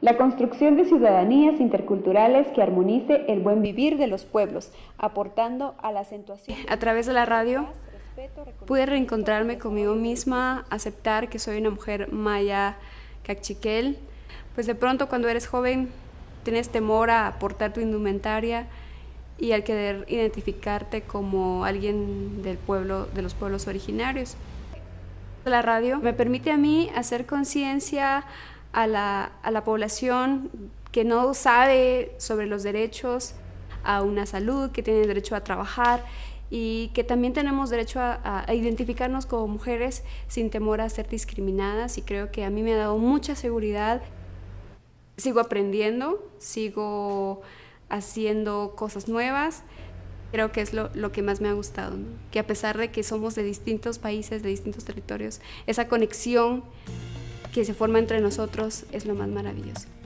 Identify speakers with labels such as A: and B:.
A: La construcción de ciudadanías interculturales que armonice el buen vivir de los pueblos, aportando a la acentuación.
B: A través de la radio pude reencontrarme conmigo misma, aceptar que soy una mujer maya cachiquel. Pues de pronto cuando eres joven tienes temor a aportar tu indumentaria y al querer identificarte como alguien del pueblo, de los pueblos originarios. La radio me permite a mí hacer conciencia a la población que no sabe sobre los derechos a una salud, que tiene derecho a trabajar y que también tenemos derecho a identificarnos como mujeres sin temor a ser discriminadas, y creo que a mí me ha dado mucha seguridad. Sigo aprendiendo, sigo haciendo cosas nuevas. Creo que es lo que más me ha gustado, ¿no? Que a pesar de que somos de distintos países, de distintos territorios, esa conexión que se forma entre nosotros es lo más maravilloso.